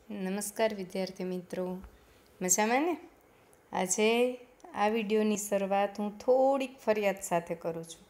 નમસ્કાર વિદ્યાર્થી મિત્રો, મજામાં ને? આજે આ વિડીયોની શરૂઆત હું થોડીક ફરિયાદ સાથે કરું છું.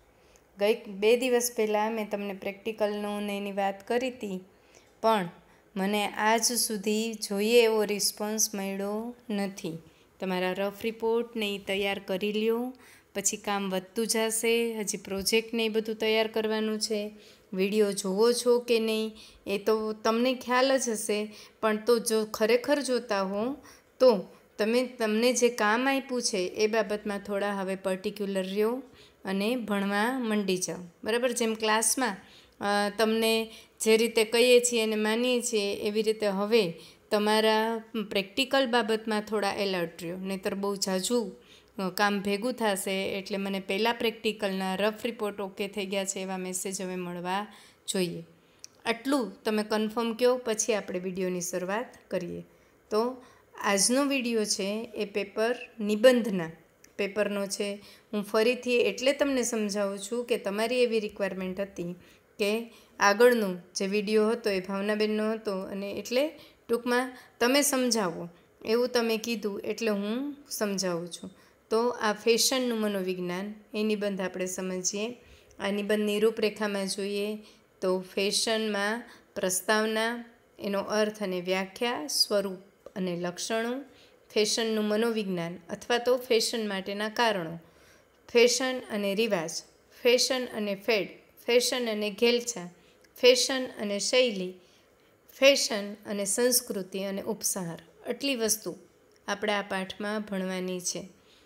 બે દિવસ પહેલાં મેં તમને પ્રેક્ટિકલનું ને એની વાત કરી હતી, પણ મને આજ સુધી જોઈએ એવો રિસ્પોન્સ મળ્યો નથી. તમારા રફ રિપોર્ટ ને એ તૈયાર કરી લ્યો, પછી કામ વધતું જશે. હજી પ્રોજેક્ટ ને એ બધું તૈયાર કરવાનું છે. વિડીયો જોવો છો કે નહીં એ તો તમને ખ્યાલ જ હશે, પણ તો જો ખરેખર જોતા હો તો તમને જે કામ આપ્યું છે એ બાબતમાં થોડા હવે પર્ટિક્યુલર રહ્યો અને ભણવા મંડી જાઓ. બરાબર? જેમ ક્લાસમાં તમને જે રીતે કહીએ છીએ અને માનીએ છીએ એવી રીતે હવે તમારા પ્રેક્ટિકલ બાબતમાં થોડા એલર્ટ રહ્યો, નહીંતર બહુ ઝાઝું કામ ભેગું થશે. એટલે મને પહેલાં પ્રેક્ટિકલના રફ રિપોર્ટ ઓકે થઈ ગયા છે એવા મેસેજ હવે મળવા જોઈએ. આટલું તમે કન્ફર્મ કહો, પછી આપણે વિડીયોની શરૂઆત કરીએ. તો આજનો વિડીયો છે એ પેપર નિબંધના પેપરનો છે. હું ફરીથી એટલે તમને સમજાવું છું કે તમારી એવી રિક્વાયરમેન્ટ હતી કે આગળનો જે વિડીયો હતો એ ભાવનાબેનનો હતો, અને એટલે ટૂંકમાં તમે સમજાવો એવું તમે કીધું એટલે હું સમજાવું છું. તો આ ફેશનનું મનોવિજ્ઞાન એ નિબંધ આપણે સમજીએ. આ નિબંધની રૂપરેખામાં જોઈએ તો ફેશનમાં પ્રસ્તાવના, એનો અર્થ અને વ્યાખ્યા, સ્વરૂપ અને લક્ષણો, ફેશનનું મનોવિજ્ઞાન અથવા તો ફેશન માટેના કારણો, ફેશન અને રિવાજ, ફેશન અને ફેડ, ફેશન અને ઘેલછા, ફેશન અને શૈલી, ફેશન અને સંસ્કૃતિ અને ઉપસાર. આટલી વસ્તુ આપણે આ પાઠમાં ભણવાની છે.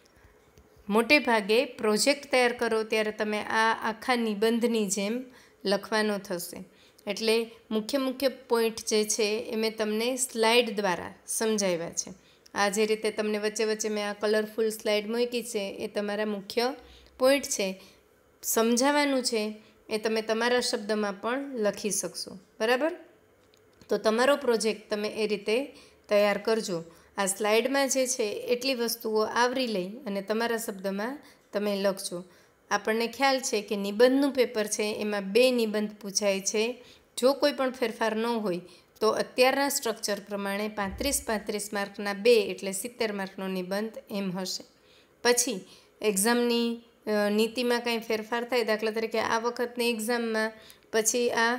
મોટે ભાગે પ્રોજેક્ટ તૈયાર કરો ત્યારે તમે આ આખા નિબંધની જેમ લખવાનો થશે. એટલે મુખ્ય પોઈન્ટ જે છે એ મેં તમને સ્લાઇડ દ્વારા સમજાવ્યા છે. આ જે રીતે તમને વચ્ચે મેં આ કલરફુલ સ્લાઇડ મૂકી છે એ તમારા મુખ્ય પોઈન્ટ છે. સમજાવવાનું છે એ તમે તમારા શબ્દમાં પણ લખી શકશો. બરાબર? તો તમારો પ્રોજેક્ટ તમે એ રીતે તૈયાર કરજો. આ સ્લાઇડમાં જે છે એટલી વસ્તુઓ આવરી લઈ અને તમારા શબ્દમાં તમે લખજો. આપણને ખ્યાલ છે કે નિબંધનું પેપર છે એમાં 2 નિબંધ પૂછાય છે. જો કોઈ પણ ફેરફાર ન હોય તો અત્યારના સ્ટ્રક્ચર પ્રમાણે 35 માર્કના 2 એટલે 70 માર્કનો નિબંધ એમ હશે. પછી એક્ઝામની નીતિમાં કાંઈ ફેરફાર થાય, દાખલા તરીકે આ વખતની એક્ઝામમાં પછી આ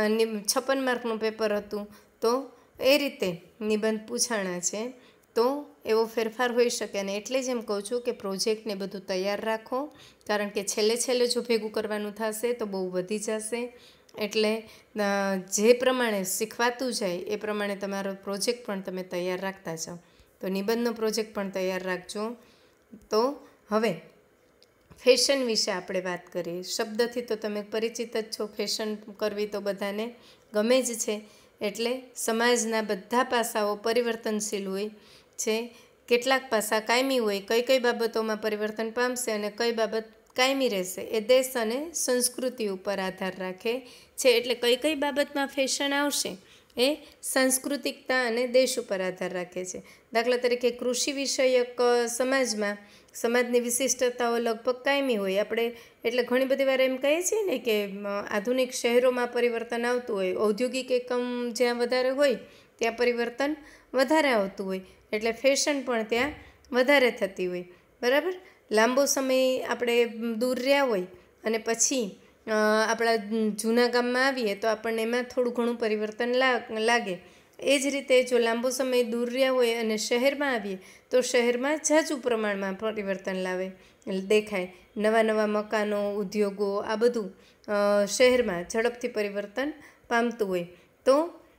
56 માર્કનું પેપર હતું તો એ રીતે નિબંધ પૂછાણા છે, તો એવો ફેરફાર હોઈ શકે. અને એટલે જ એમ કહું છું કે પ્રોજેક્ટને બધું તૈયાર રાખો, કારણ કે છેલ્લે જો ભેગું કરવાનું થશે તો બહુ વધી જશે. એટલે જે પ્રમાણે શીખવાતું જાય એ પ્રમાણે તમારો પ્રોજેક્ટ પણ તમે તૈયાર રાખતા જાઓ. તો નિબંધનો પ્રોજેક્ટ પણ તૈયાર રાખજો. તો હવે ફેશન વિશે આપણે વાત કરીએ. શબ્દથી તો તમે પરિચિત જ છો. ફેશન કરવી તો બધાને ગમે જ છે. એટલે સમાજના બધા પાસાઓ પરિવર્તનશીલ હોય છે. કેટલાક પાસા કાયમી હોય. કઈ બાબતોમાં પરિવર્તન પામશે અને કઈ બાબત કાયમી રહેશે એ દેશ અને સંસ્કૃતિ ઉપર આધાર રાખે છે. એટલે કઈ બાબતમાં ફેશન આવશે એ સાંસ્કૃતિકતા અને દેશ ઉપર આધાર રાખે છે. દાખલા તરીકે કૃષિ વિષયક સમાજની વિશિષ્ટતાઓ લગભગ કાયમી હોય. આપણે એટલે ઘણી બધી વાર એમ કહીએ છીએ ને કે આધુનિક શહેરોમાં પરિવર્તન આવતું હોય, ઔદ્યોગિક એકમ જ્યાં વધારે હોય ત્યાં પરિવર્તન વધારે આવતું હોય, એટલે ફેશન પણ ત્યાં વધારે થતી હોય. બરાબર? લાંબો સમય આપણે દૂર રહ્યા હોય અને પછી આપણા જૂના ગામમાં આવીએ તો આપણને એમાં થોડું ઘણું પરિવર્તન લાગે. એ જ રીતે જો લાંબો સમય દૂર રહ્યા હોય અને શહેરમાં આવીએ તો શહેરમાં ઝાઝું પ્રમાણમાં પરિવર્તન દેખાય. નવા મકાનો, ઉદ્યોગો, આ બધું શહેરમાં ઝડપથી પરિવર્તન પામતું હોય. તો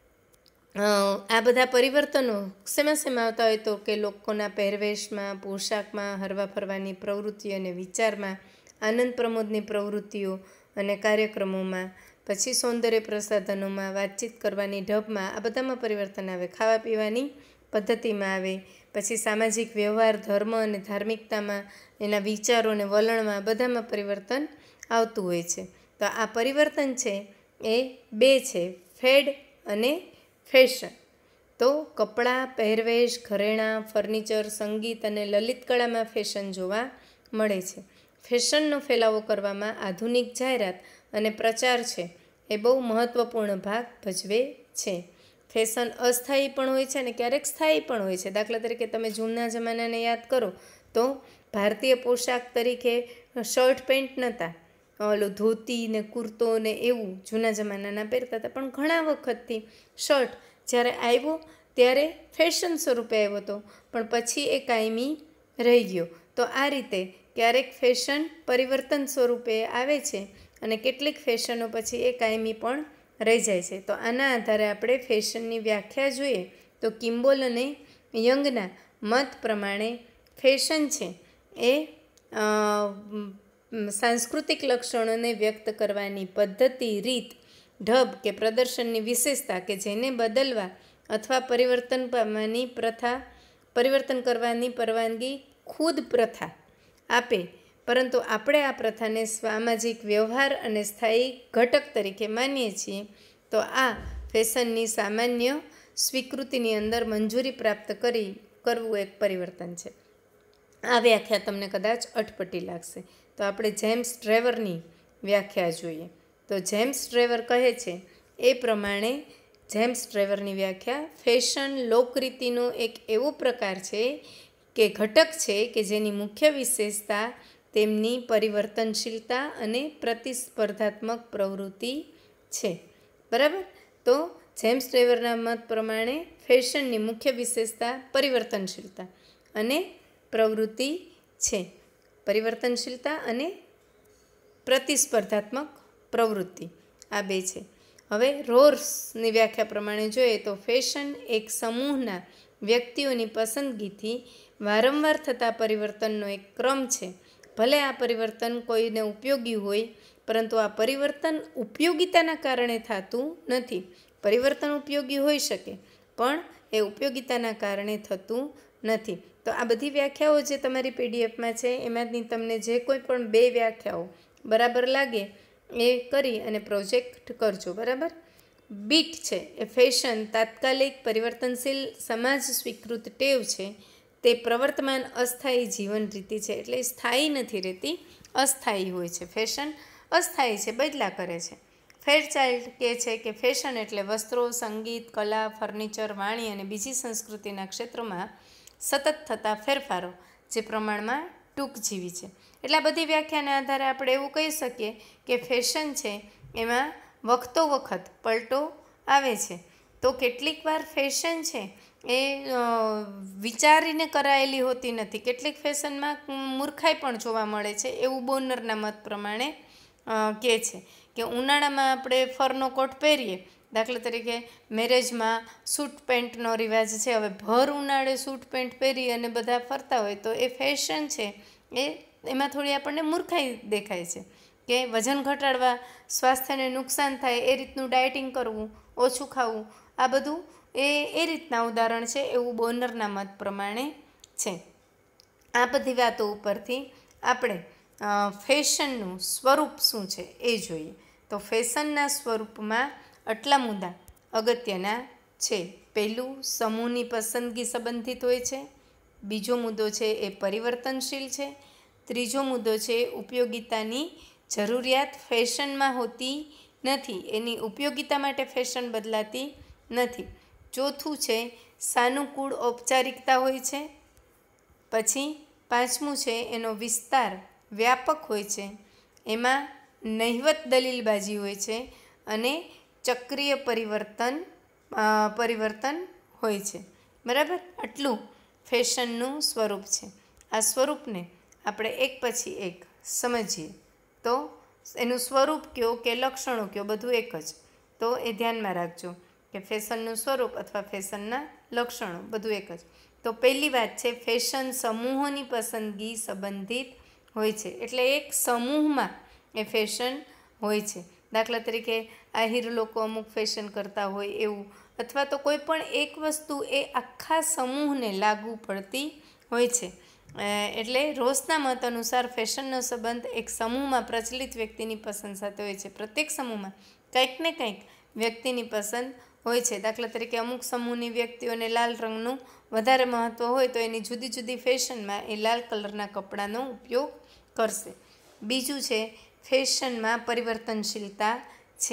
આ બધા પરિવર્તનો શેમાં આવતા હોય તો કે લોકોના પહેરવેશમાં, પોશાકમાં, હરવા ફરવાની પ્રવૃત્તિઓ અને વિચારમાં, આનંદ પ્રમોદની પ્રવૃત્તિઓ અને કાર્યક્રમોમાં, પછી સૌંદર્ય પ્રસાધનોમાં, વાતચીત કરવાની ઢબમાં, આ બધામાં પરિવર્તન આવે. ખાવા પીવાની પદ્ધતિમાં આવે. પછી સામાજિક વ્યવહાર, ધર્મ અને ધાર્મિકતામાં, એના વિચારો અને વલણમાં, બધામાં પરિવર્તન આવતું હોય છે. તો આ પરિવર્તન છે એ 2 છે, ફેડ અને ફેશન. તો કપડાં, પહેરવેશ, ઘરેણાં, ફર્નિચર, સંગીત અને લલિત કળામાં ફેશન જોવા મળે છે. ફેશનનો ફેલાવો કરવામાં આધુનિક જાહેરાત અને પ્રચાર છે એ બહુ મહત્ત્વપૂર્ણ ભાગ ભજવે છે. ફેશન અસ્થાયી પણ હોય છે અને ક્યારેક સ્થાયી પણ હોય છે. દાખલા તરીકે તમે જૂના જમાનાને યાદ કરો તો ભારતીય પોશાક તરીકે શર્ટ પેન્ટ નહોતા, ઓલું ધોતી ને કુર્તો ને એવું જૂના જમાનાના પહેરતા હતા. પણ ઘણા વખતથી શર્ટ જ્યારે આવ્યો ત્યારે ફેશન સ્વરૂપે આવ્યો હતો, પણ પછી એ કાયમી રહી ગયો. તો આ રીતે ક્યારેક ફેશન પરિવર્તન સ્વરૂપે આવે છે અને કેટલીક ફેશનો પછી એ કાયમી પણ રહી જાય છે. તો આના આધારે આપણે ફેશનની વ્યાખ્યા જોઈએ તો કિમ્બોલ અને યંગના મત પ્રમાણે ફેશન છે એ સાંસ્કૃતિક લક્ષણોને વ્યક્ત કરવાની પદ્ધતિ, રીત, ઢબ કે પ્રદર્શનની વિશેષતા કે જેને બદલવા અથવા પરિવર્તન કરવાની પરવાનગી ખુદ પ્રથા આપે, પરંતુ આપણે આ પ્રથાને સામાજિક વ્યવહાર અને સ્થાયી ઘટક તરીકે માનીએ છીએ. તો આ ફેશનની સામાન્ય સ્વીકૃતિની અંદર મંજૂરી પ્રાપ્ત કરવું એક પરિવર્તન છે. આ વ્યાખ્યા તમને કદાચ અટપટી લાગશે. તો આપણે જેમ્સ ટ્રેવરની વ્યાખ્યા જોઈએ. તો જેમ્સ ટ્રેવર કહે છે એ પ્રમાણે જેમ્સ ટ્રેવરની વ્યાખ્યા, ફેશન લોકરીતિનો એક એવો પ્રકાર છે કે ઘટક છે કે જેની મુખ્ય વિશેષતા તેમની પરિવર્તનશીલતા અને પ્રતિસ્પર્ધાત્મક પ્રવૃત્તિ છે. બરાબર? તો જેમ્સ ટ્રેવરના મત પ્રમાણે ફેશનની મુખ્ય વિશેષતા પરિવર્તનશીલતા અને પ્રવૃત્તિ છે. પરિવર્તનશીલતા અને પ્રતિસ્પર્ધાત્મક પ્રવૃત્તિ આ બે છે. હવે રોર્સની વ્યાખ્યા પ્રમાણે જોઈએ તો ફેશન એક સમૂહના વ્યક્તિઓની પસંદગીથી વારંવાર થતા પરિવર્તનનો એક ક્રમ છે. ભલે આ પરિવર્તન કોઈને ઉપયોગી હોય, પરંતુ આ પરિવર્તન ઉપયોગિતાના કારણે થતું નથી. પરિવર્તન ઉપયોગી હોઈ શકે, પણ એ ઉપયોગિતાના કારણે થતું નથી. તો આ બધી વ્યાખ્યાઓ જે તમારી પીડીએફમાં છે એમાંથી તમને જે કોઈ પણ બે વ્યાખ્યાઓ બરાબર લાગે એ કરી અને પ્રોજેક્ટ કરજો. બરાબર? બીટ છે એ ફેશન તાત્કાલિક પરિવર્તનશીલ સમાજ સ્વીકૃત ટેવ છે. તે પ્રવર્તમાન અસ્થાયી જીવન રીતિ છે. એટલે સ્થાયી નથી રહેતી, અસ્થાયી હોય છે. ફેશન અસ્થાયી છે, બદલા કરે છે. ફેરચાઇલ્ડ કહે છે કે ફેશન એટલે વસ્ત્રો, સંગીત, કલા, ફર્નિચર, વાણી અને બીજી સંસ્કૃતિના ક્ષેત્રોમાં સતત થતા ફેરફારો જે પ્રમાણમાં ટૂંકજીવી છે. એટલે આ બધી વ્યાખ્યાના આધારે આપણે એવું કહી શકીએ કે ફેશન છે એમાં વખતો વખત પલટો આવે છે. તો કેટલીક વાર ફેશન છે એ વિચારીને કરાયેલી હોતી નથી. કેટલીક ફેશનમાં મૂર્ખાઈ પણ જોવા મળે છે, એવું બોનરના મત પ્રમાણે કહે છે કે ઉનાળામાં આપણે ફરનો કોટ પહેરીએ, દાખલા તરીકે મેરેજમાં સૂટ પેન્ટનો રિવાજ છે. હવે ભર ઉનાળે સૂટ પેન્ટ પહેરી અને બધા ફરતા હોય તો એ ફેશન છે એમાં થોડી આપણને મૂર્ખાઈ દેખાય છે કે વજન ઘટાડવા, સ્વાસ્થ્યને નુકસાન થાય એ રીતનું ડાયટિંગ કરવું, ઓછું ખાવું, આ બધું એ રીતના ઉદાહરણ છે એવું બોનરના મત પ્રમાણે છે. આ બધી વાતો ઉપરથી આપણે ફેશનનું સ્વરૂપ શું છે એ જોઈએ. તો ફેશનના સ્વરૂપમાં આટલા મુદ્દા અગત્યના છે. પહેલું, સમૂહની પસંદગી સંબંધિત હોય છે. બીજો મુદ્દો છે એ પરિવર્તનશીલ છે. ત્રીજો મુદ્દો છે ઉપયોગિતાની જરૂરિયાત ફેશનમાં હોતી નથી, એની ઉપયોગિતા માટે ફેશન બદલાતી નથી. ચોથું છે સાનુકૂળ ઔપચારિકતા હોય છે. પછી પાંચમું છે એનો વિસ્તાર વ્યાપક હોય છે, એમાં નહિવત દલીલબાજી હોય છે અને ચક્રીય પરિવર્તન હોય છે. બરાબર? આટલું ફેશનનું સ્વરૂપ છે. આ સ્વરૂપને આપણે એક પછી એક સમજીએ તો એનું સ્વરૂપ કયો કે લક્ષણો કયો બધું એક જ. તો એ ધ્યાનમાં રાખજો કે ફેશનનું સ્વરૂપ અથવા ફેશનના લક્ષણો બધું એક જ. તો પહેલી વાત છે ફેશન સમૂહોની પસંદગી સંબંધિત હોય છે. એટલે એક સમૂહમાં એ ફેશન હોય છે. દાખલા તરીકે આહિર લોકો અમુક ફેશન કરતા હોય એવું, અથવા તો કોઈ પણ એક વસ્તુ એ આખા સમૂહને લાગુ પડતી હોય છે. એટલે રોસના મત અનુસાર ફેશનનો સંબંધ એક સમૂહમાં પ્રચલિત વ્યક્તિની પસંદ સાથે હોય છે. પ્રત્યેક સમૂહમાં કંઈક ને કંઈક વ્યક્તિની પસંદ હોય છે. દાખલા તરીકે અમુક સમૂહની વ્યક્તિઓને લાલ રંગનું વધારે મહત્ત્વ હોય તો એની જુદી જુદી ફેશનમાં એ લાલ કલરના કપડાનો ઉપયોગ કરશે. બીજું છે ફેશનમાં પરિવર્તનશીલતા છે.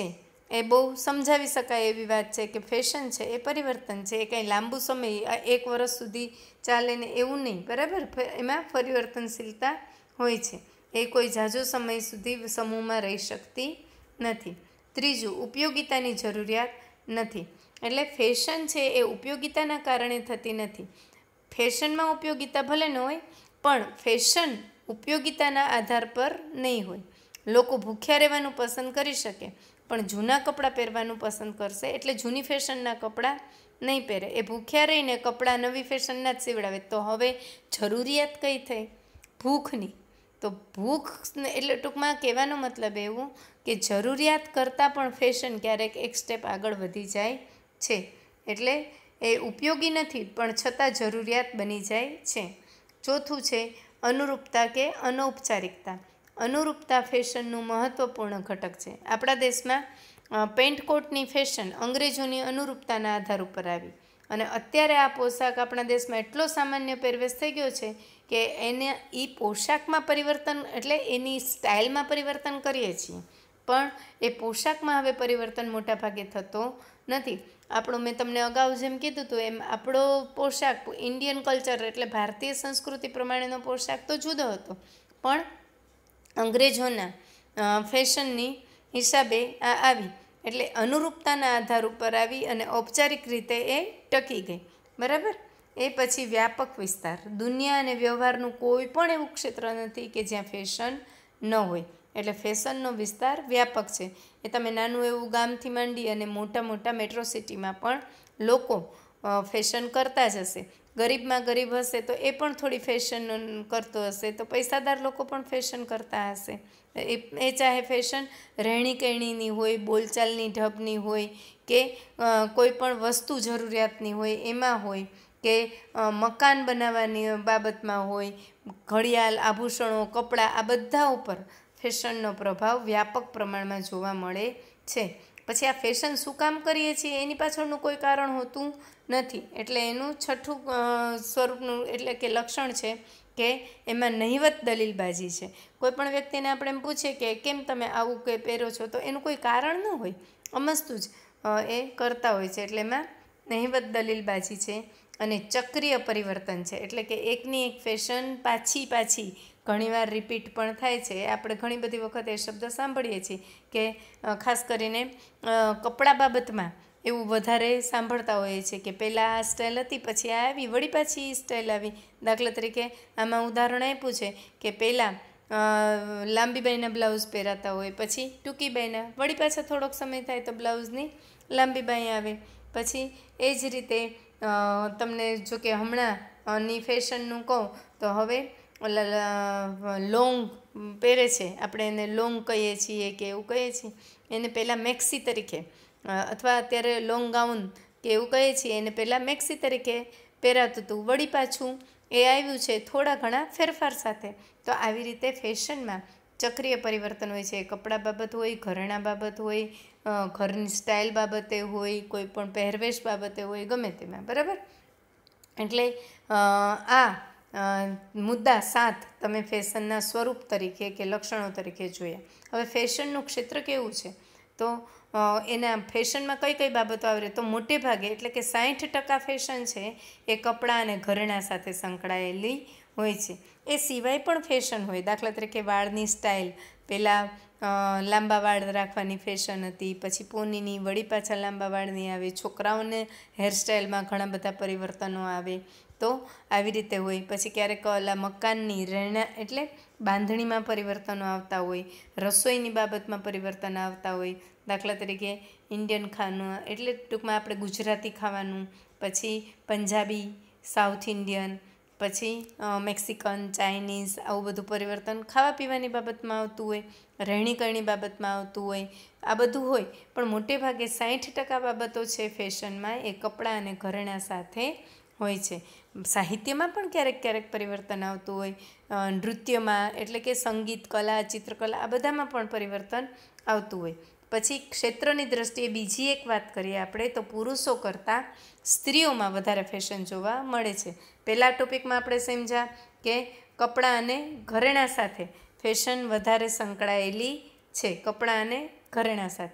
એ બહુ સમજાવી શકાય એવી વાત છે કે ફેશન છે એ પરિવર્તન છે, એ કંઈ લાંબુ સમય 1 વર્ષ સુધી ચાલે ને એવું નહીં, બરાબર. એમાં પરિવર્તનશીલતા હોય છે, એ કોઈ ઝાઝો સમય સુધી સમૂહમાં રહી શકતી નથી. ત્રીજું, ઉપયોગિતાની જરૂરિયાત નથી. એટલે ફેશન છે એ ઉપયોગિતાના કારણે થતી નથી. ફેશનમાં ઉપયોગિતા ભલે ન હોય, પણ ફેશન ઉપયોગિતાના આધાર પર નહીં હોય. લોકો ભૂખ્યા રહેવાનું પસંદ કરી શકે, પણ જૂના કપડાં પહેરવાનું પસંદ કરશે, એટલે જૂની ફેશનના કપડાં નહીં પહેરે. એ ભૂખ્યા રહીને કપડાં નવી ફેશનના જ સીવડાવે. તો હવે જરૂરિયાત કઈ થઈ? ભૂખની. તો ભૂખ એટલે ટૂંકમાં કહેવાનો મતલબ એવું કે જરૂરિયાત કરતાં પણ ફેશન ક્યારેક એક સ્ટેપ આગળ વધી જાય છે. એટલે એ ઉપયોગી નથી, પણ છતાં જરૂરિયાત બની જાય છે. ચોથું છે અનુરૂપતા કે અનૌપચારિકતા. અનુરૂપતા ફેશનનું મહત્ત્વપૂર્ણ ઘટક છે. આપણા દેશમાં પેન્ટ કોટની ફેશન અંગ્રેજોની અનુરૂપતાના આધાર ઉપર આવી, અને અત્યારે આ પોશાક આપણા દેશમાં એટલો સામાન્ય પહેરવેશ થઈ ગયો છે કે એને પોશાકમાં પરિવર્તન એટલે એની સ્ટાઇલમાં પરિવર્તન કરીએ છીએ, પણ એ પોશાકમાં હવે પરિવર્તન મોટાભાગે થતો નથી. મેં તમને અગાઉ જેમ કીધું હતું એમ આપણો પોશાક ઇન્ડિયન કલ્ચર એટલે ભારતીય સંસ્કૃતિ પ્રમાણેનો પોશાક તો જુદો હતો, પણ અંગ્રેજોના ફેશનની હિસાબે આ આવી, એટલે અનુરૂપતાના આધાર ઉપર આવી અને ઔપચારિક રીતે એ ટકી ગઈ, બરાબર. એ પછી વ્યાપક વિસ્તાર. દુનિયા અને વ્યવહારનું કોઈ પણ એવું ક્ષેત્ર નથી કે જ્યાં ફેશન ન હોય, એટલે ફેશનનો વિસ્તાર વ્યાપક છે. એ તમે નાનું એવું ગામથી માંડી અને મોટા મોટા મેટ્રો સિટીમાં પણ લોકો ફેશન કરતા જ હશે. ગરીબમાં ગરીબ હશે તો એ પણ થોડી ફેશન કરતો હશે, તો પૈસાદાર લોકો પણ ફેશન કરતા હશે. એ ચાહે ફેશન રહેણી કહેણીની હોય, બોલચાલની ઢબની હોય, કે કોઈ પણ વસ્તુ જરૂરિયાતની હોય એમાં હોય, કે મકાન બનાવવાની બાબતમાં હોય, ઘડિયાળ, આભૂષણો, કપડાં, આ બધા ઉપર ફેશનનો પ્રભાવ વ્યાપક પ્રમાણમાં જોવા મળે છે. પછી આ ફેશન શું કામ કરીએ છીએ એની પાછળનું કોઈ કારણ હોતું નથી. એટલે એનું છઠ્ઠું સ્વરૂપનું એટલે કે લક્ષણ છે કે એમાં નહિવત દલીલબાજી છે. કોઈ પણ વ્યક્તિને આપણે એમ પૂછીએ કે કેમ તમે આવું કંઈ પહેરો છો, તો એનું કોઈ કારણ ન હોય, અમસ્તું જ એ કરતા હોય છે. એટલે એમાં નહિવત દલીલબાજી છે. અને ચક્રીય પરિવર્તન છે, એટલે કે એકની એક ફેશન પાછી ઘણીવાર રિપીટ પણ થાય છે. આપણે ઘણી બધી વખત એ શબ્દ સાંભળીએ છીએ કે ખાસ કરીને કપડાં બાબતમાં એવું વધારે સાંભળતા હોઈએ છીએ કે પહેલાં આ સ્ટાઇલ હતી, પછી આ આવી, વળી પાછી સ્ટાઇલ આવી. દાખલા તરીકે આમાં ઉદાહરણ આપ્યું છે કે પહેલાં લાંબી બાઈના બ્લાઉઝ પહેરાતા હોય, પછી ટૂંકી બાઈના, વળી પાછા થોડોક સમય થાય તો બ્લાઉઝની લાંબી બાઈ આવે. પછી એ જ રીતે તમને જો કે હમણાંની ફેશનનું કહું તો હવે લોંગ પહેરે છે, આપણે એને લોંગ કહીએ છીએ કે એવું કહીએ છીએ, એને પહેલાં મેક્સી તરીકે અથવા અત્યારે લોંગ ગાઉન કે એવું કહીએ છીએ, એને પહેલાં મેક્સી તરીકે પહેરાતું હતું, વળી પાછું એ આવ્યું છે થોડા ઘણા ફેરફાર સાથે. તો આવી રીતે ફેશનમાં ચક્રીય પરિવર્તન હોય છે. કપડાં બાબત હોય, ઘરેણાં બાબત હોય, ઘરની સ્ટાઇલ બાબતે હોય, કોઈ પણ પહેરવેશ બાબતે હોય, ગમે તેમાં, બરાબર. એટલે મુદ્દા 7 તમે ફેશનના સ્વરૂપ તરીકે કે લક્ષણો તરીકે જોયા. હવે ફેશનનું ક્ષેત્ર કેવું છે, તો એના ફેશનમાં કઈ કઈ બાબતો આવે, તો મોટે ભાગે એટલે કે 60% ફેશન છે એ કપડાં અને ઘરેણાં સાથે સંકળાયેલી હોય છે. એ સિવાય પણ ફેશન હોય. દાખલા તરીકે વાળની સ્ટાઇલ, પહેલાં લાંબા વાળ રાખવાની ફેશન હતી, પછી પોનીની, વળી પાછા લાંબા વાળની આવે. છોકરાઓને હેરસ્ટાઇલમાં ઘણા બધા પરિવર્તનો આવે, તો આવી રીતે હોય. પછી ક્યારેક મકાનની રહેણા એટલે બાંધણીમાં પરિવર્તનો આવતા હોય, રસોઈની બાબતમાં પરિવર્તન આવતા હોય. દાખલા તરીકે ઇન્ડિયન ખાવાનું એટલે ટૂંકમાં આપણે ગુજરાતી ખાવાનું, પછી પંજાબી, સાઉથ ઇન્ડિયન, પછી મેક્સિકન, ચાઇનીઝ, આવું બધું પરિવર્તન ખાવા પીવાની બાબતમાં આવતું હોય, રહેણી કરણી બાબતમાં આવતું હોય, આ બધું હોય. પણ મોટે ભાગે 60% બાબતો છે ફેશનમાં એ કપડાં અને ઘરેણાં સાથે હોય છે. સાહિત્યમાં પણ ક્યારેક પરિવર્તન આવતું હોય, નૃત્યમાં એટલે કે સંગીત, કલા, ચિત્રકલા, આ બધામાં પણ પરિવર્તન આવતું હોય. પછી ક્ષેત્રની દ્રષ્ટિએ બીજી એક વાત કરીએ આપણે, તો પુરુષો કરતાં સ્ત્રીઓમાં વધારે ફેશન જોવા મળે છે. પહેલા ટોપિકમાં આપણે સમજ્યા કે કપડાં અને ઘરેણાં સાથે ફેશન વધારે સંકળાયેલી છે, કપડાં અને ઘરેણાં સાથે.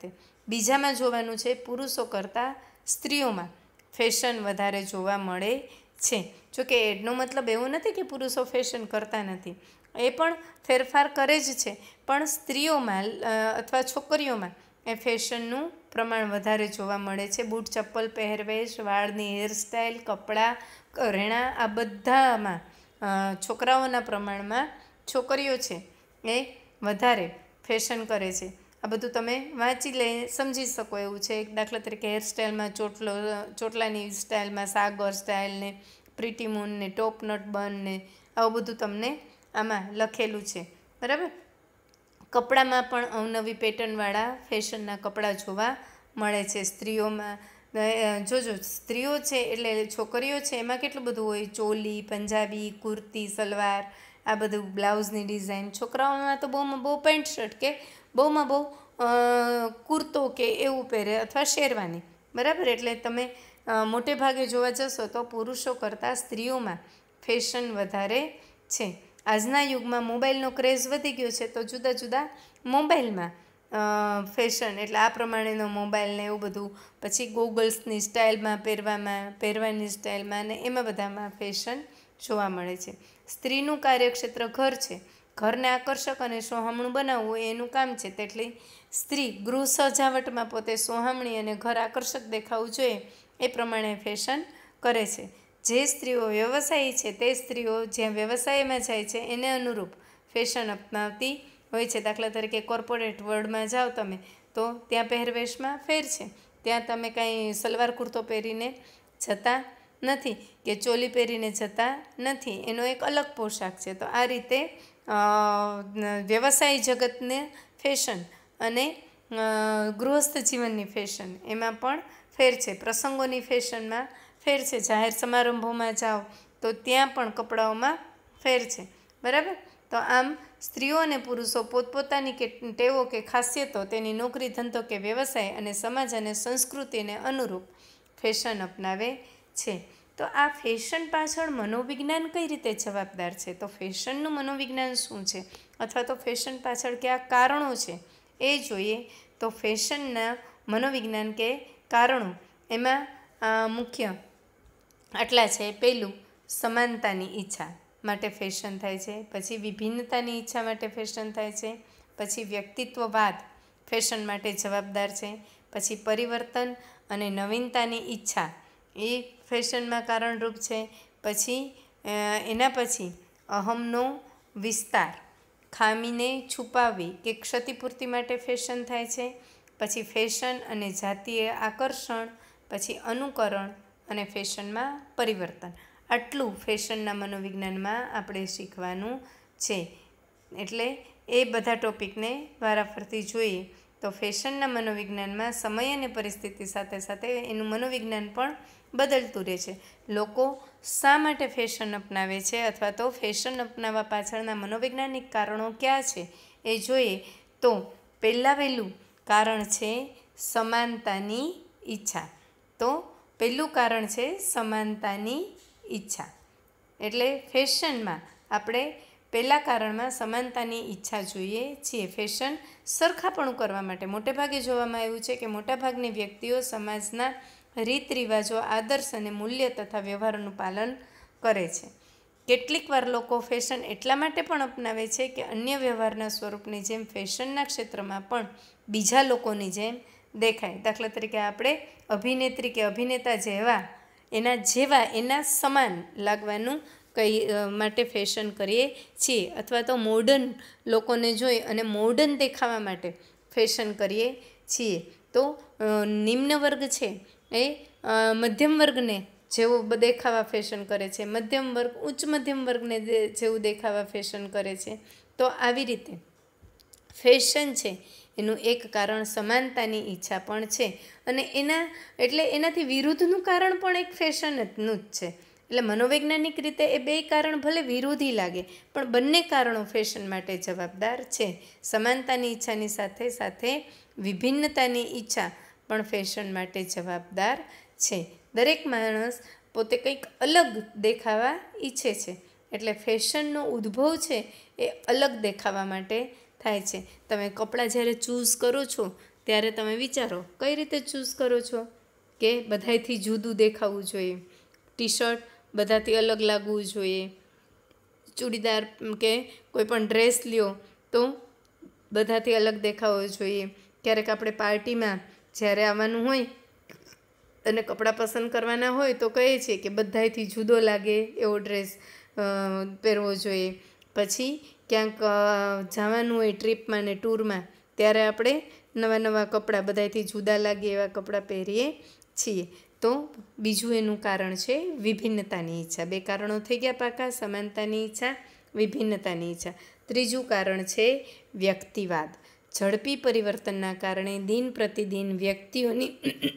બીજામાં જોવાનું છે પુરુષો કરતાં સ્ત્રીઓમાં ફેશન વધારે જોવા મળે છે. જોકે એનો મતલબ એવો નથી કે પુરુષો ફેશન કરતા નથી, એ પણ ફેરફાર કરે જ છે, પણ સ્ત્રીઓમાં અથવા છોકરીઓમાં એ ફેશનનું પ્રમાણ વધારે જોવા મળે છે. બૂટ ચપ્પલ, પહેરવેશ, વાળની હેરસ્ટાઈલ, કપડાં, ઘરેણાં, આ બધામાં છોકરાઓના પ્રમાણમાં છોકરીઓ છે એ વધારે ફેશન કરે છે. આ બધું તમે વાંચી લઈ સમજી શકો એવું છે. દાખલા તરીકે હેરસ્ટાઈલમાં ચોટલાની સ્ટાઇલમાં સાગર સ્ટાઇલ ને પ્રીટી મૂન ને ટોપ નટ બન ને આવું બધું તમને આમાં લખેલું છે, બરાબર. કપડામાં પણ અવનવી પેટર્નવાળા ફેશનના કપડાં જોવા મળે છે. સ્ત્રીઓમાં જોજો, સ્ત્રીઓ છે એટલે છોકરીઓ છે એમાં કેટલું બધું હોય, ચોલી, પંજાબી, કુર્તી, સલવાર, આ બધું બ્લાઉઝની ડિઝાઇન. છોકરાઓમાં તો બહુમાં બહુ પેન્ટ શર્ટ કે બહુમાં બહુ કુર્તો કે એવું પહેરે અથવા શેરવાની, બરાબર. એટલે તમે મોટે ભાગે જોવા જશો તો પુરુષો કરતાં સ્ત્રીઓમાં ફેશન વધારે છે. આજના યુગમાં મોબાઈલનો ક્રેઝ વધી ગયો છે, તો જુદા જુદા મોબાઈલમાં ફેશન એટલે આ પ્રમાણેનો મોબાઈલ ને એવું બધું, પછી ગોગલ્સની સ્ટાઇલમાં પહેરવાની સ્ટાઇલમાં ને એમાં બધામાં ફેશન જોવા મળે છે. સ્ત્રીનું કાર્યક્ષેત્ર ઘર છે. ઘરને આકર્ષક અને સોહામણું બનાવવું એ એનું કામ છે. તેટલી સ્ત્રી ગૃહ સજાવટમાં પોતે સોહામણી અને ઘર આકર્ષક દેખાવું જોઈએ એ પ્રમાણે ફેશન કરે છે. જે સ્ત્રીઓ વ્યવસાયી છે તે સ્ત્રીઓ જ્યાં વ્યવસાયમાં જાય છે એને અનુરૂપ ફેશન અપનાવતી હોય છે. દાખલા તરીકે કોર્પોરેટ વર્લ્ડમાં જાઓ તમે તો ત્યાં પહેરવેશમાં ફેર છે. ત્યાં તમે કાંઈ સલવાર કુર્તો પહેરીને જતા નથી કે ચોલી પહેરીને જતા નથી, એનો એક અલગ પોશાક છે. તો આ રીતે વ્યવસાય જગતને ફેશન અને ગૃહસ્થ જીવનની ફેશન એમાં પણ ફેર છે. પ્રસંગોની ફેશનમાં ફેર છે. જાહેર સમારંભોમાં જાઓ તો ત્યાં પણ કપડાઓમાં ફેર છે, બરાબર. તો આમ સ્ત્રીઓ અને પુરુષો પોતપોતાની ટેવો કે ખાસિયતો, તેની નોકરી, ધંધો કે વ્યવસાય અને સમાજ અને સંસ્કૃતિને અનુરૂપ ફેશન અપનાવે છે. તો આ ફેશન પાછળ મનોવિજ્ઞાન કઈ રીતે જવાબદાર છે? તો ફેશનનું મનોવિજ્ઞાન શું છે અથવા તો ફેશન પાછળ કયા કારણો છે એ જોઈએ. તો ફેશનના મનોવિજ્ઞાન કે કારણો એમાં મુખ્ય આટલા છે. પહેલું, સમાનતાની ઈચ્છા માટે ફેશન થાય છે. પછી વિભિન્નતાની ઈચ્છા માટે ફેશન થાય છે. પછી વ્યક્તિત્વવાદ ફેશન માટે જવાબદાર છે. પછી પરિવર્તન અને નવીનતાની ઈચ્છા એ ફેશનમાં કારણરૂપ છે. પછી એના પછી અહમનો વિસ્તાર, ખામીને છુપાવવી કે ક્ષતિપૂર્તિ માટે ફેશન થાય છે. પછી ફેશન અને જાતીય આકર્ષણ, પછી અનુકરણ અને ફેશનમાં પરિવર્તન. આટલું ફેશનના મનોવિજ્ઞાનમાં આપણે શીખવાનું છે. એટલે એ બધા ટોપિકને વારાફરતી જોઈએ. તો ફેશનના મનોવિજ્ઞાનમાં સમય અને પરિસ્થિતિ સાથે સાથે એનું મનોવિજ્ઞાન પણ બદલતું રહે છે. લોકો શા માટે ફેશન અપનાવે છે અથવા તો ફેશન અપનાવવા પાછળના મનોવૈજ્ઞાનિક કારણો ક્યાં છે એ જોઈએ. તો પહેલું કારણ છે સમાનતાની ઈચ્છા. તો પહેલું કારણ છે સમાનતાની ઈચ્છા. એટલે ફેશનમાં આપણે પહેલા કારણમાં સમાનતાની ઈચ્છા જોઈએ છીએ. ફેશન સરખાપણું કરવા માટે મોટેભાગે જોવામાં આવ્યું છે કે મોટાભાગની વ્યક્તિઓ સમાજના રીત રિવાજો, આદર્શ અને મૂલ્ય તથા વ્યવહારોનું પાલન કરે છે. કેટલીક વાર લોકો ફેશન એટલા માટે પણ અપનાવે છે કે અન્ય વ્યવહારના સ્વરૂપની જેમ ફેશનના ક્ષેત્રમાં પણ બીજા લોકોની જેમ દેખાય. દાખલા તરીકે આપણે અભિનેત્રી કે અભિનેતા એના સમાન લાગવાનું માટે ફેશન કરીએ છીએ. અથવા તો મોડર્ન લોકોને જોઈ અને મોડર્ન દેખાવા માટે ફેશન કરીએ છીએ. તો નિમ્ન વર્ગ છે એ મધ્યમ વર્ગને જેવું દેખાવા ફેશન કરે છે, મધ્યમ વર્ગ ઉચ્ચ મધ્યમ વર્ગને જેવું દેખાવા ફેશન કરે છે. તો આવી રીતે ફેશન છે એનું એક કારણ સમાનતાની ઈચ્છા પણ છે. અને એનાથી વિરુદ્ધનું કારણ પણ એક ફેશનનું જ છે. એટલે મનોવૈજ્ઞાનિક રીતે એ બે કારણ ભલે વિરોધી લાગે પણ બંને કારણો ફેશન માટે જવાબદાર છે. સમાનતાની ઈચ્છાની સાથે સાથે વિભિન્નતાની ઈચ્છા પણ ફેશન માટે જવાબદાર છે. દરેક માણસ પોતે કંઈક અલગ દેખાવા ઈચ્છે છે. એટલે ફેશનનો ઉદ્ભવ છે એ અલગ દેખાવા માટે થાય છે. તમે કપડાં જ્યારે ચૂઝ કરો છો ત્યારે તમે વિચારો કઈ રીતે ચૂઝ કરો છો કે બધાયથી જુદું દેખાવું જોઈએ, ટી શર્ટ બધાથી અલગ લાગવું જોઈએ, ચૂડીદાર કે કોઈ પણ ડ્રેસ લ્યો તો બધાથી અલગ દેખાવો જોઈએ. ક્યારેક આપણે પાર્ટીમાં જ્યારે આવવાનું હોય અને કપડાં પસંદ કરવાના હોય તો કહીએ છીએ કે બધાયથી જુદો લાગે એવો ડ્રેસ પહેરવો જોઈએ. પછી ક્યાંક જવાનું હોય ટ્રીપમાં ને ટૂરમાં ત્યારે આપણે નવા નવા કપડાં બધાયથી જુદા લાગે એવા કપડાં પહેરીએ છીએ. તો બીજું એનું કારણ છે વિભિન્નતાની ઈચ્છા. 2 કારણો થઈ ગયા પાકા, સમાનતાની ઈચ્છા, વિભિન્નતાની ઈચ્છા. ત્રીજું કારણ છે વ્યક્તિવાદ. ઝડપી પરિવર્તનના કારણે દિન પ્રતિદિન વ્યક્તિઓની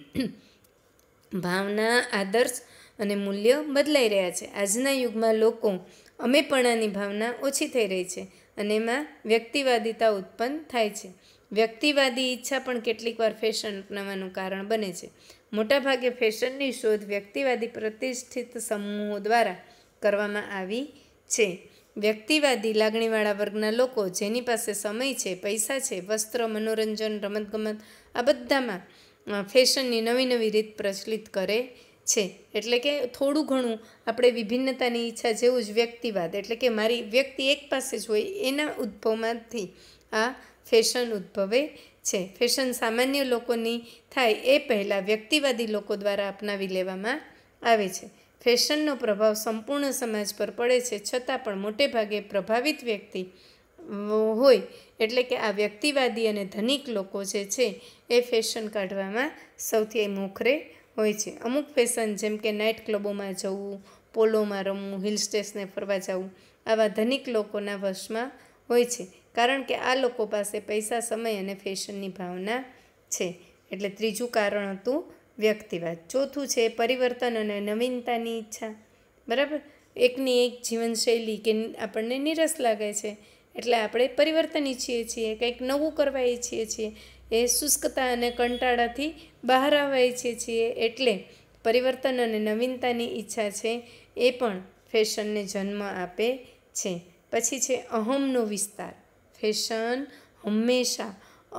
ભાવના, આદર્શ અને મૂલ્ય બદલાઈ રહ્યા છે. આજના યુગમાં લોકો અમેપણાની ભાવના ઓછી થઈ રહી છે અને એમાં વ્યક્તિવાદિતા ઉત્પન્ન થાય છે. વ્યક્તિવાદી ઈચ્છા પણ કેટલીક વાર ફેશન અપનાવવાનું કારણ બને છે. મોટાભાગે ફેશનની શોધ વ્યક્તિવાદી પ્રતિષ્ઠિત સમૂહો દ્વારા કરવામાં આવી છે. વ્યક્તિવાદી લાગણીવાળા વર્ગના લોકો જેની પાસે સમય છે, પૈસા છે, વસ્ત્ર, મનોરંજન, રમતગમત આ બધામાં ફેશનની નવી નવી રીત પ્રચલિત કરે છે. એટલે કે થોડું ઘણું આપણે વિભિન્નતાની ઈચ્છા જેવું જ વ્યક્તિવાદ, એટલે કે મારી વ્યક્તિ એક પાસે જ હોય એના ઉદ્ભવમાંથી આ ફેશન ઉદ્ભવે છે. ફેશન સામાન્ય લોકોની થાય એ પહેલાં વ્યક્તિવાદી લોકો દ્વારા અપનાવી લેવામાં આવે છે. ફેશનનો પ્રભાવ સંપૂર્ણ સમાજ પર પડે છે, છતાં પણ મોટે ભાગે પ્રભાવિત વ્યક્તિ હોય એટલે કે આ વ્યક્તિવાદી અને ધનિક લોકો જે છે એ ફેશન કાઢવામાં સૌથી મોખરે હોય છે. અમુક ફેશન જેમ કે નાઇટ ક્લબોમાં જવું, પોલોમાં રમવું, હિલ સ્ટેશને ફરવા જવું આવા ધનિક લોકોના વશમાં હોય છે, કારણ કે આ લોકો પાસે પૈસા, સમય અને ફેશનની ભાવના છે. એટલે ત્રીજું કારણ હતું વ્યક્તિવાદ. ચોથું છે પરિવર્તન અને નવીનતાની ઈચ્છા. બરાબર, એકની એક જીવનશૈલી કે આપણને નીરસ લાગે છે એટલે આપણે પરિવર્તન ઈચ્છીએ છીએ, કંઈક નવું કરવા ઈચ્છીએ છીએ. એ શુષ્કતા અને કંટાળાથી બહાર આવવા ઈચ્છીએ છીએ એટલે પરિવર્તન અને નવીનતાની ઈચ્છા છે એ પણ ફેશનને જન્મ આપે છે. પછી છે અહમનો વિસ્તાર. ફેશન હંમેશા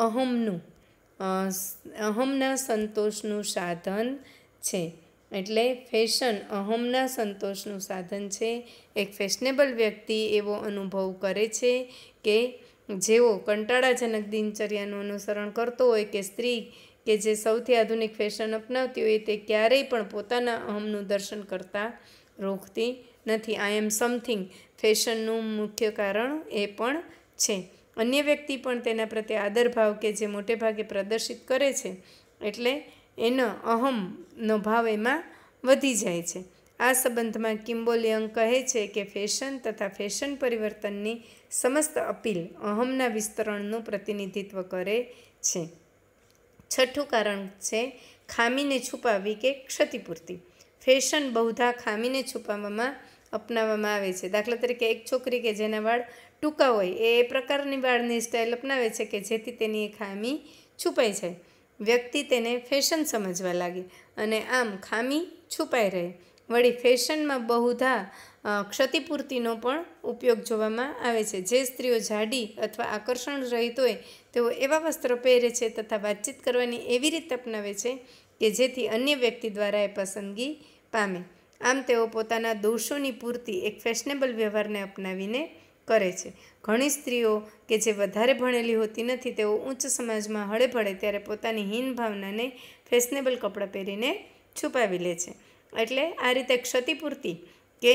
અહમના સંતોષનું સાધન છે. એટલે ફેશન અહમના સંતોષનું સાધન છે. એક ફેશનેબલ વ્યક્તિ એવો અનુભવ કરે છે કે જેઓ કંટાળાજનક દિનચર્યાનું અનુસરણ કરતો હોય કે સ્ત્રી કે જે સૌથી આધુનિક ફેશન અપનાવતી હોય તે ક્યારેય પણ પોતાના અહમનું દર્શન કરતાં રોકતી નથી. આઈ એમ સમથિંગ ફેશનનું મુખ્ય કારણ એ પણ છે. અન્ય વ્યક્તિ પણ તેના પ્રત્યે આદરભાવ કે જે મોટે ભાગે પ્રદર્શિત કરે છે એટલે એનો અહમનો ભાવ એમાં વધી જાય છે. આ સંબંધમાં કિમ્બોલ યંગ કહે છે કે ફેશન તથા ફેશન પરિવર્તનની સમસ્ત અપીલ અહમના વિસ્તરણનું પ્રતિનિધિત્વ કરે છે. છઠ્ઠું કારણ છે ખામીને છુપાવવી કે ક્ષતિપૂર્તિ. ફેશન બહુધા ખામીને છુપાવવામાં અપનાવવામાં આવે છે. દાખલા તરીકે એક છોકરી કે જેના વાળ ટૂંકા હોય એ પ્રકારની વાળની સ્ટાઇલ અપનાવે છે કે જેથી તેની એ ખામી છુપાઈ જાય. વ્યક્તિ તેને ફેશન સમજવા લાગે અને આમ ખામી છુપાઈ રહે. વળી ફેશનમાં બહુધા ક્ષતિપૂર્તિનો પણ ઉપયોગ જોવામાં આવે છે. જે સ્ત્રીઓ જાડી અથવા આકર્ષણ રહિત હોય તેઓ એવા વસ્ત્રો પહેરે છે તથા વાતચીત કરવાની એવી રીત અપનાવે છે કે જેથી અન્ય વ્યક્તિ દ્વારા એ પસંદગી પામે. આમ તેઓ પોતાના દોષોની પૂર્તિ એક ફેશનેબલ વ્યવહારને અપનાવીને કરે છે. ઘણી સ્ત્રીઓ કે જે વધારે ભણેલી હોતી નથી તેઓ ઉચ્ચ સમાજમાં હળેભળે ત્યારે પોતાની હીન ભાવનાને ફેશનેબલ કપડાં પહેરીને છુપાવી લે છે. એટલે આ રીતે ક્ષતિપૂર્તિ કે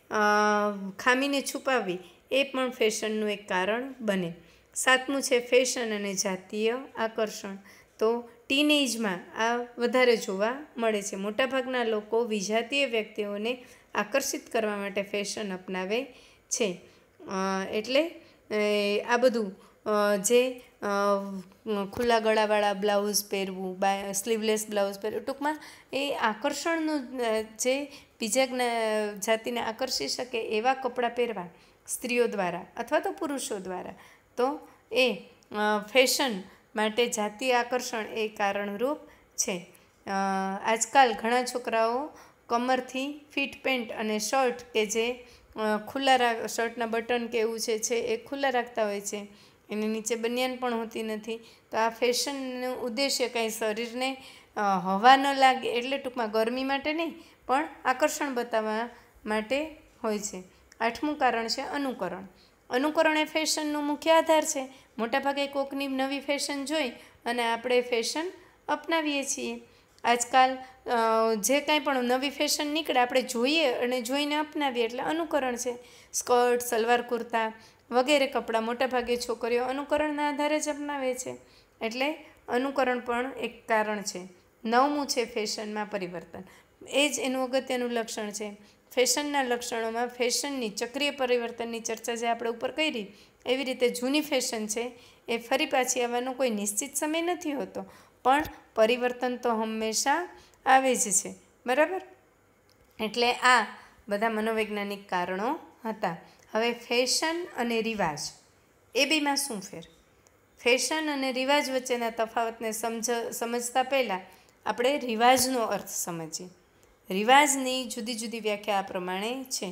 ખામીને છુપાવવી એ પણ ફેશનનું એક કારણ બને. સાતમું છે ફેશન અને જાતીય આકર્ષણ. તો ટીનેજમાં આ વધારે જોવા મળે છે. મોટાભાગના લોકો વિજાતીય વ્યક્તિઓને આકર્ષિત કરવા માટે ફેશન અપનાવે છે. એટલે આ બધું જે ખુલ્લા ગળાવાળા બ્લાઉઝ પહેરવું, સ્લીવલેસ બ્લાઉઝ પહેરવું, ટૂંકમાં એ આકર્ષણનું જે બીજા જાતિને આકર્ષી શકે એવા કપડાં પહેરવા સ્ત્રીઓ દ્વારા અથવા તો પુરુષો દ્વારા, તો એ ફેશન માટે જાતીય આકર્ષણ એ કારણરૂપ છે. આજકાલ ઘણા છોકરાઓ કમરથી ફિટ પેન્ટ અને શર્ટ કે જે ખુલ્લા શર્ટના બટન કે એવું છે એ ખુલ્લા રાખતા હોય છે એની નીચે બનિયાન પણ હોતી નથી. તો આ ફેશનનો ઉદ્દેશ્ય કાંઈ શરીરને હવા ન લાગે એટલે ટૂંકમાં ગરમી માટે નહીં, પણ આકર્ષણ બતાવવા માટે હોય છે. 8મું કારણ છે અનુકરણ. અનુકરણ એ ફેશનનો મુખ્ય આધાર છે. મોટાભાગે કોકની નવી ફેશન જોઈ અને આપણે ફેશન અપનાવીએ છીએ. આજકાલ જે કાંઈ પણ નવી ફેશન નીકળે આપણે જોઈએ અને જોઈને અપનાવીએ એટલે અનુકરણ છે. સ્કર્ટ, સલવાર કુર્તા વગેરે કપડાં મોટાભાગે છોકરીઓ અનુકરણના આધારે જ અપનાવે છે. એટલે અનુકરણ પણ એક કારણ છે. 9મું છે ફેશનમાં પરિવર્તન. એ જ એનું અગત્યનું લક્ષણ છે. ફેશનના લક્ષણોમાં ફેશનની ચક્રીય પરિવર્તનની ચર્ચા જે આપણે ઉપર કરી, એવી રીતે જૂની ફેશન છે એ ફરી પાછી આવવાનો કોઈ નિશ્ચિત સમય નથી હોતો, પણ પરિવર્તન તો હંમેશા આવે જ છે. બરાબર? એટલે આ બધા મનોવૈજ્ઞાનિક કારણો હતા. હવે ફેશન અને રિવાજ એ બેમાં શું ફેર? ફેશન અને રિવાજ વચ્ચેના તફાવતને સમજતા પહેલાં આપણે રિવાજનો અર્થ સમજીએ. રિવાજની જુદી જુદી વ્યાખ્યા આ પ્રમાણે છે.